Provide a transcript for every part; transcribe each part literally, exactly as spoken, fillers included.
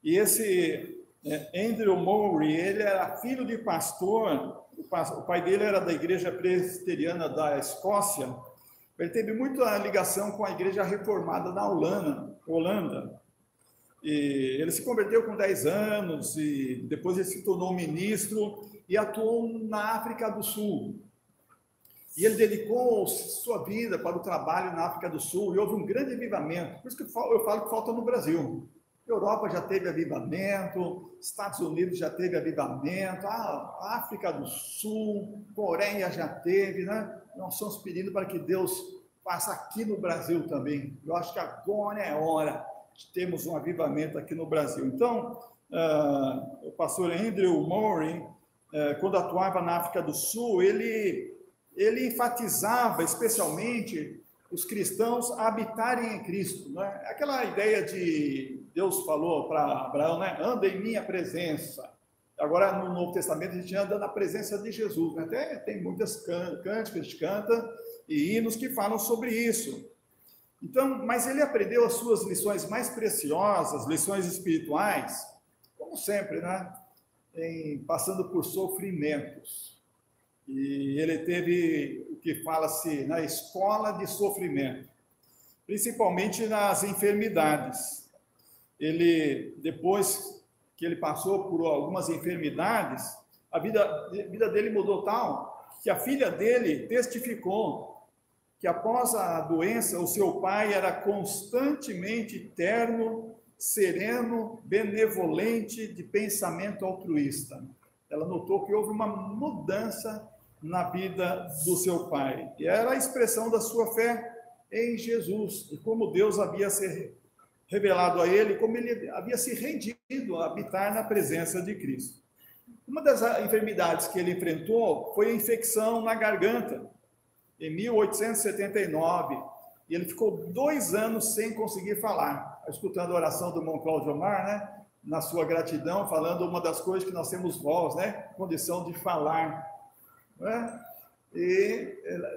E esse é, Andrew Mowry, ele era filho de pastor, o pai dele era da igreja presbiteriana da Escócia. Ele teve muita ligação com a igreja reformada na Holanda, Holanda. E ele se converteu com dez anos e depois ele se tornou ministro e atuou na África do Sul. E ele dedicou sua vida para o trabalho na África do Sul e houve um grande avivamento. Por isso que eu falo que falta no Brasil. A Europa já teve avivamento, Estados Unidos já teve avivamento, a África do Sul, Coreia já teve, né? Nós estamos pedindo para que Deus faça aqui no Brasil também. Eu acho que agora é a hora de termos um avivamento aqui no Brasil. Então, uh, o pastor Andrew Mowry, uh, quando atuava na África do Sul, ele, ele enfatizava especialmente os cristãos habitarem em Cristo, né? Aquela ideia de Deus falou para Abraão, né? Anda em minha presença. Agora, no Novo Testamento, a gente anda na presença de Jesus, né? Até tem muitas cânticas que a gente canta e hinos que falam sobre isso. Então, mas ele aprendeu as suas lições mais preciosas, lições espirituais, como sempre, né? Em, passando por sofrimentos. E ele teve o que fala-se na escola de sofrimento, principalmente nas enfermidades. Ele, depois que ele passou por algumas enfermidades, a vida, a vida dele mudou tal que a filha dele testificou que após a doença, o seu pai era constantemente terno, sereno, benevolente, de pensamento altruísta. Ela notou que houve uma mudança na vida do seu pai. E era a expressão da sua fé em Jesus, e como Deus havia se revelado a ele, como ele havia se rendido a habitar na presença de Cristo. Uma das enfermidades que ele enfrentou foi a infecção na garganta, em mil oitocentos e setenta e nove, e ele ficou dois anos sem conseguir falar, escutando a oração do irmão Cláudio Omar, né? Na sua gratidão, falando uma das coisas que nós temos voz, né? Condição de falar. Né? E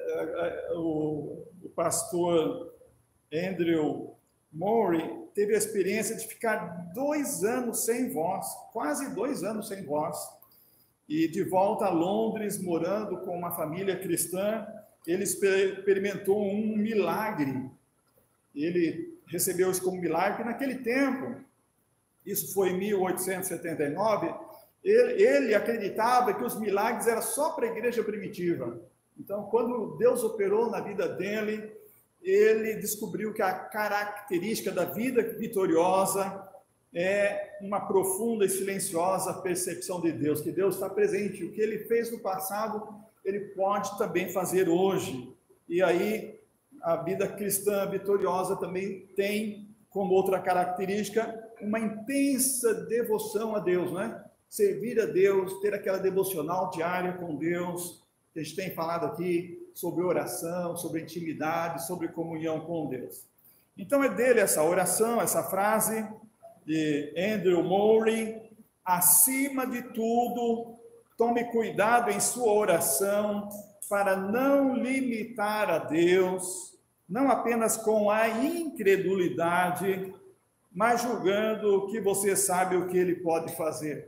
o, o pastor Andrew Mowry teve a experiência de ficar dois anos sem voz, quase dois anos sem voz, e de volta a Londres, morando com uma família cristã, ele experimentou um milagre. Ele recebeu isso como milagre, porque naquele tempo, isso foi em mil oitocentos e setenta e nove, ele, ele acreditava que os milagres eram só para a igreja primitiva. Então, quando Deus operou na vida dele, ele descobriu que a característica da vida vitoriosa é uma profunda e silenciosa percepção de Deus, que Deus está presente. O que ele fez no passado, ele pode também fazer hoje. E aí, a vida cristã vitoriosa também tem como outra característica uma intensa devoção a Deus, né? Servir a Deus, ter aquela devocional diária com Deus. A gente tem falado aqui sobre oração, sobre intimidade, sobre comunhão com Deus. Então é dele essa oração, essa frase de Andrew Mowry: acima de tudo, tome cuidado em sua oração para não limitar a Deus, não apenas com a incredulidade, mas julgando que você sabe o que ele pode fazer.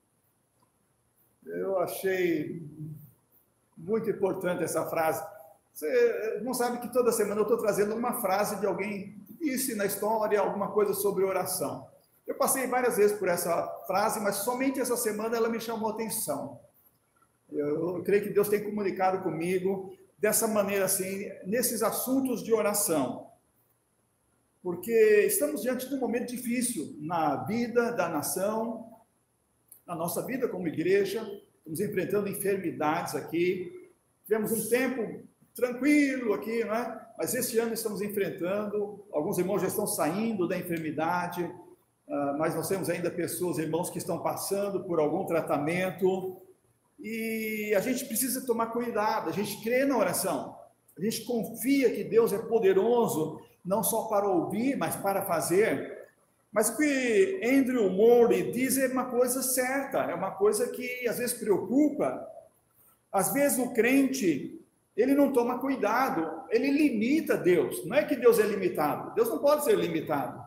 Eu achei muito importante essa frase. Você não sabe que toda semana eu estou trazendo uma frase de alguém que disse na história alguma coisa sobre oração. Eu passei várias vezes por essa frase, mas somente essa semana ela me chamou a atenção. Eu, eu creio que Deus tem comunicado comigo dessa maneira, assim, nesses assuntos de oração. Porque estamos diante de um momento difícil na vida da nação, na nossa vida como igreja. Estamos enfrentando enfermidades aqui. Tivemos um tempo tranquilo aqui, né? Mas esse ano estamos enfrentando. Alguns irmãos já estão saindo da enfermidade, mas nós temos ainda pessoas, irmãos, que estão passando por algum tratamento. E a gente precisa tomar cuidado. A gente crê na oração. A gente confia que Deus é poderoso, não só para ouvir, mas para fazer. Mas o que Andrew Mowry diz é uma coisa certa, é uma coisa que às vezes preocupa. Às vezes o crente, ele não toma cuidado, ele limita Deus. Não é que Deus é limitado, Deus não pode ser limitado.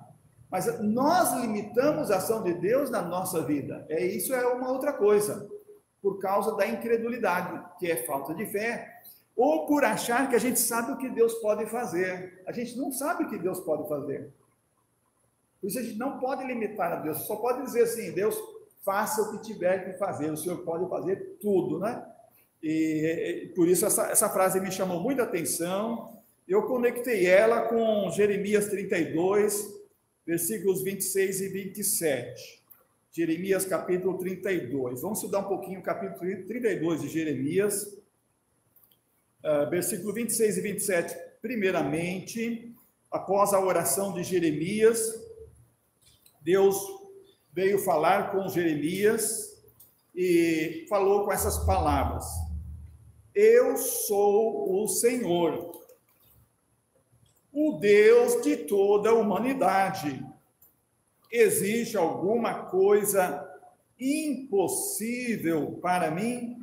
Mas nós limitamos a ação de Deus na nossa vida. É, isso é uma outra coisa, por causa da incredulidade, que é falta de fé, ou por achar que a gente sabe o que Deus pode fazer. A gente não sabe o que Deus pode fazer. Por isso a gente não pode limitar a Deus, só pode dizer assim: Deus, faça o que tiver que fazer, o Senhor pode fazer tudo, né? E, e por isso essa, essa frase me chamou muita atenção. Eu conectei ela com Jeremias trinta e dois, versículos vinte e seis e vinte e sete. Jeremias capítulo trinta e dois. Vamos estudar um pouquinho o capítulo trinta e dois de Jeremias, uh, versículo vinte e seis e vinte e sete. Primeiramente, após a oração de Jeremias, Deus veio falar com Jeremias e falou com essas palavras: eu sou o Senhor, o Deus de toda a humanidade. Existe alguma coisa impossível para mim?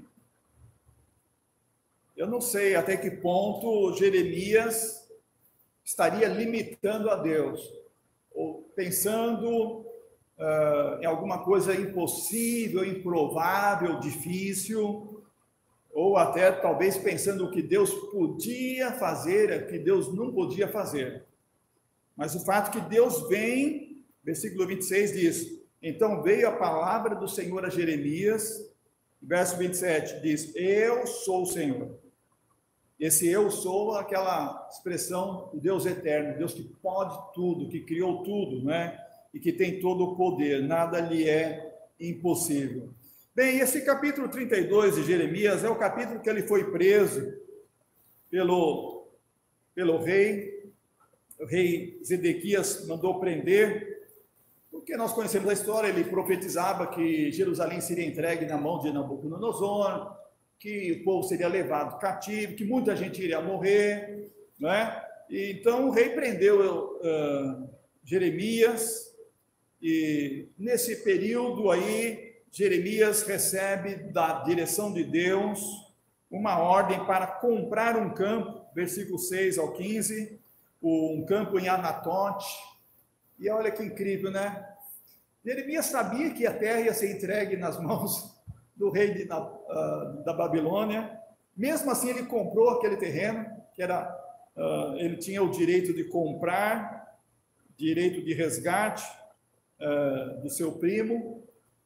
Eu não sei até que ponto Jeremias estaria limitando a Deus, ou pensando uh, em alguma coisa impossível, improvável, difícil, ou até talvez pensando o que Deus podia fazer, o que Deus não podia fazer. Mas o fato que Deus vem, versículo vinte e seis diz: então veio a palavra do Senhor a Jeremias, verso vinte e sete diz: eu sou o Senhor. Esse eu sou, aquela expressão do Deus eterno, Deus que pode tudo, que criou tudo, né? E que tem todo o poder, nada lhe é impossível. Bem, esse capítulo trinta e dois de Jeremias é o capítulo que ele foi preso pelo, pelo rei. O rei Zedequias mandou prender, porque nós conhecemos a história, ele profetizava que Jerusalém seria entregue na mão de Nabucodonosor, que o povo seria levado cativo, que muita gente iria morrer, não é? E então o rei prendeu uh, Jeremias, e nesse período aí, Jeremias recebe da direção de Deus uma ordem para comprar um campo, versículo seis ao quinze, um campo em Anatote. E olha que incrível, né? Jeremias sabia que a terra ia ser entregue nas mãos do rei de, uh, da Babilônia. Mesmo assim, ele comprou aquele terreno, que era, uh, ele tinha o direito de comprar, direito de resgate uh, do seu primo.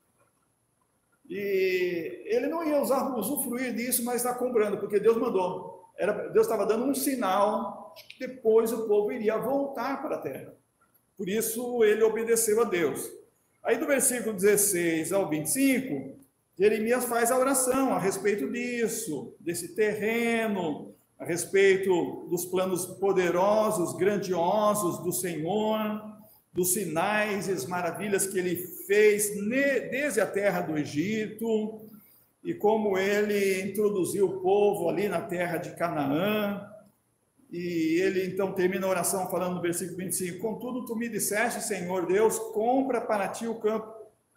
E ele não ia usar, usufruir disso, mas está comprando, porque Deus mandou. Era, Deus estava dando um sinal de que depois o povo iria voltar para a terra. Por isso, ele obedeceu a Deus. Aí, do versículo dezesseis ao vinte e cinco, Jeremias faz a oração a respeito disso, desse terreno, a respeito dos planos poderosos, grandiosos do Senhor, dos sinais e as maravilhas que ele fez desde a terra do Egito, e como ele introduziu o povo ali na terra de Canaã. E ele então termina a oração falando no versículo vinte e cinco: contudo tu me disseste, Senhor Deus, compra para ti o campo.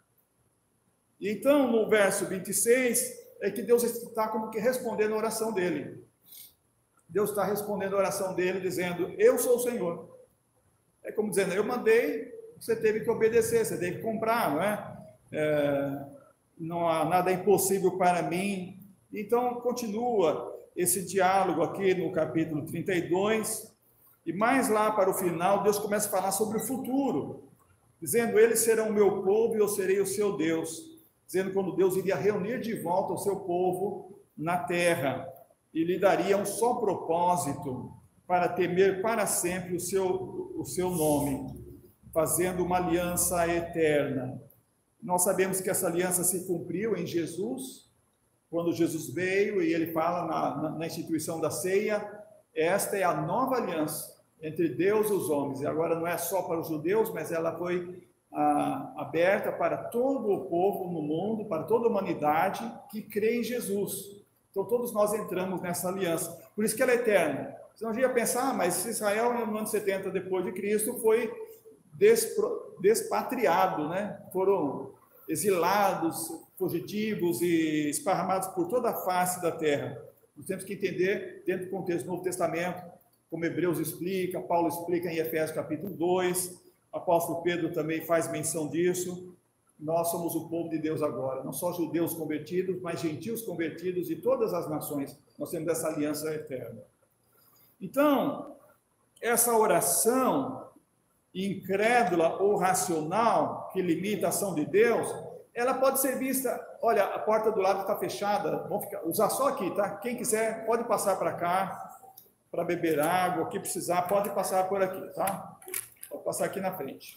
E então no verso vinte e seis é que Deus está como que respondendo a oração dele. Deus está respondendo a oração dele dizendo: eu sou o Senhor. É como dizendo: eu mandei, você teve que obedecer, você teve que comprar, não é? É, não há nada impossível para mim. Então continua esse diálogo aqui no capítulo trinta e dois, e mais lá para o final, Deus começa a falar sobre o futuro, dizendo: eles serão o meu povo e eu serei o seu Deus, dizendo quando Deus iria reunir de volta o seu povo na terra, e lhe daria um só propósito, para temer para sempre o seu, o seu nome, fazendo uma aliança eterna. Nós sabemos que essa aliança se cumpriu em Jesus, quando Jesus veio e ele fala na, na, na instituição da ceia: esta é a nova aliança entre Deus e os homens. E agora não é só para os judeus, mas ela foi ah, aberta para todo o povo no mundo, para toda a humanidade que crê em Jesus. Então todos nós entramos nessa aliança. Por isso que ela é eterna. Você não ia pensar: ah, mas Israel no ano setenta depois de Cristo foi despro, despatriado, né? Foram exilados, fugitivos e esparramados por toda a face da terra. Nós temos que entender, dentro do contexto do Novo Testamento, como Hebreus explica, Paulo explica em Efésios capítulo dois, o apóstolo Pedro também faz menção disso. Nós somos o povo de Deus agora, não só judeus convertidos, mas gentios convertidos de todas as nações. Nós temos essa aliança eterna. Então, essa oração incrédula ou racional, que limita a ação de Deus, ela pode ser vista, olha, a porta do lado está fechada, vamos ficar, usar só aqui, tá? Quem quiser pode passar para cá, para beber água, o que precisar, pode passar por aqui, tá? Pode passar aqui na frente.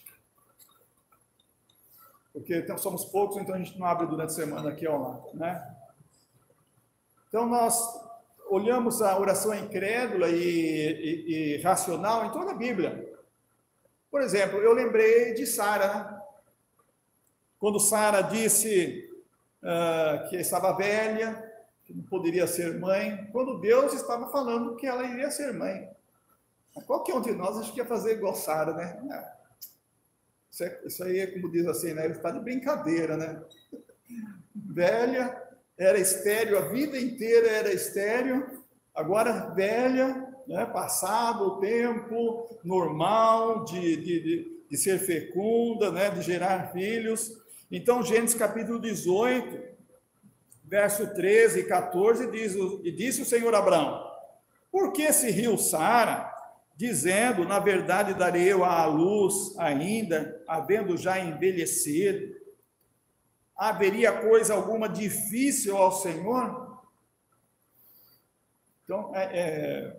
Porque somos poucos, então a gente não abre durante a semana aqui ao lado, né? Então, nós olhamos a oração incrédula e, e, e racional em toda a Bíblia. Por exemplo, eu lembrei de Sara, né? Quando Sara disse uh, que estava velha, que não poderia ser mãe, quando Deus estava falando que ela iria ser mãe. Qualquer um de nós acho que ia fazer igual Sara, né? Não. Isso, é, isso aí é como diz assim, né? Ele está de brincadeira, né? Velha, era estéril, a vida inteira era estéril, agora velha, né? Passado o tempo normal de, de, de, de ser fecunda, né? De gerar filhos. Então, Gênesis capítulo dezoito, verso treze e quatorze, diz, e disse o Senhor a Abraão, por que se riu Sara, dizendo, na verdade darei eu à luz ainda, havendo já envelhecido? Haveria coisa alguma difícil ao Senhor? Então, é, é,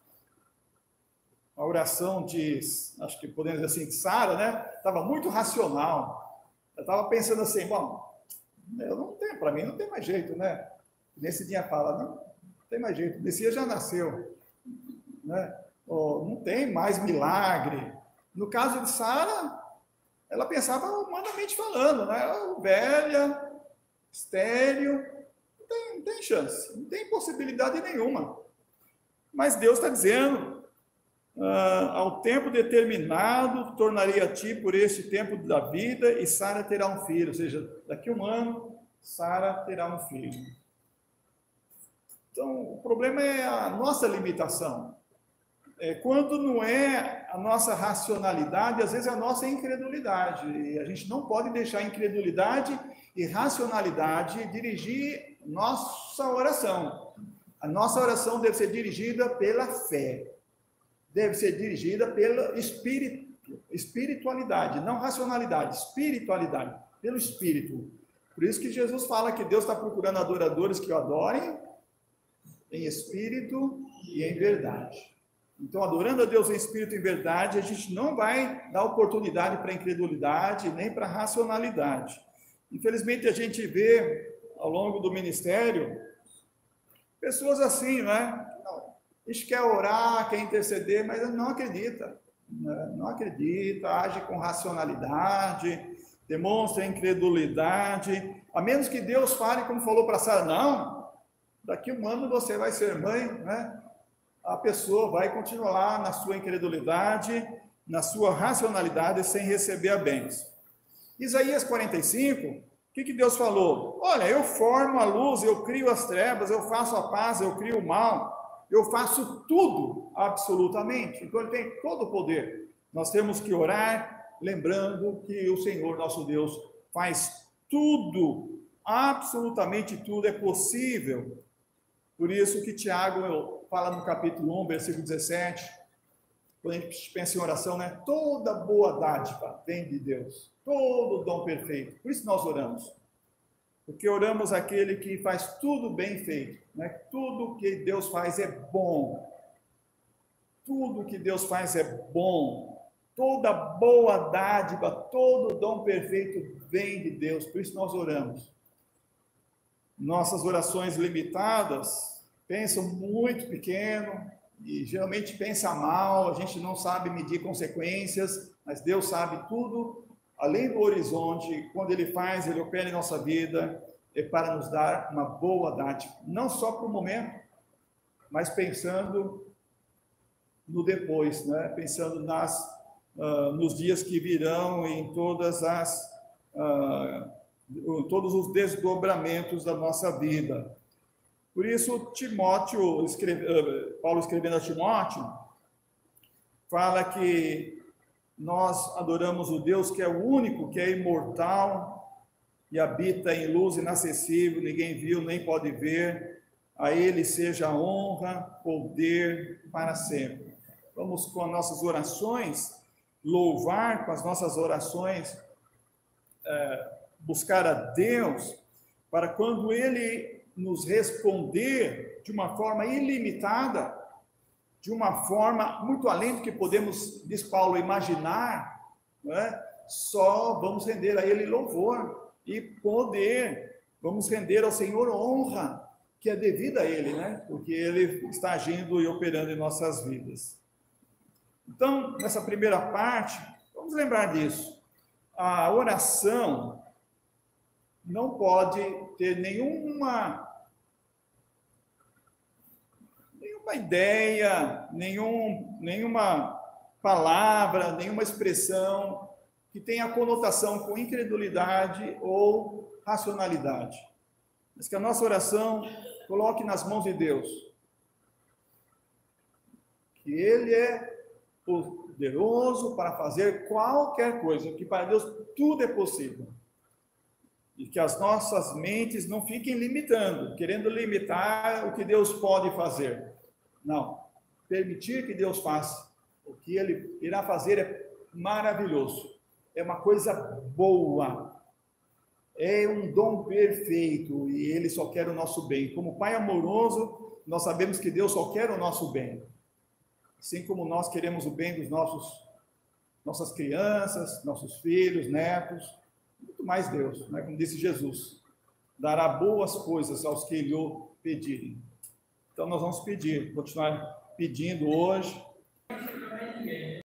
a oração de, acho que podemos dizer assim, de Sara, né? Estava muito racional. Eu estava pensando assim, bom, eu não tenho, para mim não tem mais jeito, né? Nesse dia fala, não, não tem mais jeito, Messias já nasceu, né? Oh, não tem mais milagre. No caso de Sara, ela pensava humanamente falando, né? Velha, estéril, não tem, não tem chance, não tem possibilidade nenhuma. Mas Deus está dizendo, ah, ao tempo determinado, tornarei a ti por este tempo da vida, e Sara terá um filho. Ou seja, daqui a um ano, Sara terá um filho. Então, o problema é a nossa limitação. É, quando não é a nossa racionalidade, às vezes é a nossa incredulidade. E a gente não pode deixar a incredulidade e racionalidade dirigir nossa oração. A nossa oração deve ser dirigida pela fé. Deve ser dirigida pela espírito, espiritualidade, não racionalidade, espiritualidade, pelo espírito. Por isso que Jesus fala que Deus está procurando adoradores que o adorem em espírito e em verdade. Então, adorando a Deus em espírito e em verdade, a gente não vai dar oportunidade para a incredulidade, nem para a racionalidade. Infelizmente, a gente vê, ao longo do ministério, pessoas assim, né? A gente quer orar, quer interceder, mas não acredita. Né? Não acredita, age com racionalidade, demonstra incredulidade, a menos que Deus fale, como falou para Sara, não, daqui a um ano você vai ser mãe, né? A pessoa vai continuar na sua incredulidade, na sua racionalidade, sem receber a bênção. Isaías quarenta e cinco, o que, que Deus falou? Olha, eu formo a luz, eu crio as trevas, eu faço a paz, eu crio o mal, eu faço tudo, absolutamente. Então, ele tem todo o poder. Nós temos que orar, lembrando que o Senhor, nosso Deus, faz tudo, absolutamente tudo é possível. Por isso que Tiago fala no capítulo um, versículo dezessete, quando a gente pensa em oração, né? Toda boa dádiva vem de Deus, todo dom perfeito. Por isso nós oramos. Porque oramos aquele que faz tudo bem feito, né? Tudo que Deus faz é bom. Tudo que Deus faz é bom. Toda boa dádiva, todo dom perfeito vem de Deus. Por isso nós oramos. Nossas orações limitadas pensam muito pequeno e geralmente pensa mal, a gente não sabe medir consequências, mas Deus sabe tudo, além do horizonte, quando Ele faz, Ele opera em nossa vida, é para nos dar uma boa dádiva, não só para o momento, mas pensando no depois, né? Pensando nas, uh, nos dias que virão, em todas as, uh, todos os desdobramentos da nossa vida. Por isso, Timóteo, escreve, uh, Paulo escrevendo a Timóteo, fala que nós adoramos o Deus que é o único, que é imortal e habita em luz inacessível, ninguém viu nem pode ver. A Ele seja honra, poder para sempre. Vamos com as nossas orações louvar, com as nossas orações é, buscar a Deus, para quando Ele nos responder de uma forma ilimitada, de uma forma muito além do que podemos, diz Paulo, imaginar, não é? Só vamos render a Ele louvor e poder, vamos render ao Senhor honra, que é devida a Ele, né? Porque Ele está agindo e operando em nossas vidas. Então, nessa primeira parte, vamos lembrar disso. A oração não pode ter nenhuma, nenhuma ideia, nenhum, nenhuma palavra, nenhuma expressão que tenha conotação com incredulidade ou racionalidade. Mas que a nossa oração coloque nas mãos de Deus. Que Ele é poderoso para fazer qualquer coisa, que para Deus tudo é possível. E que as nossas mentes não fiquem limitando, querendo limitar o que Deus pode fazer. Não. Permitir que Deus faça. O que Ele irá fazer é maravilhoso. É uma coisa boa. É um dom perfeito. E Ele só quer o nosso bem. Como Pai amoroso, nós sabemos que Deus só quer o nosso bem. Assim como nós queremos o bem dos nossos, nossas crianças, nossos filhos, netos, muito mais Deus, né? Como disse Jesus, dará boas coisas aos que lhe pedirem. Então nós vamos pedir, continuar pedindo hoje,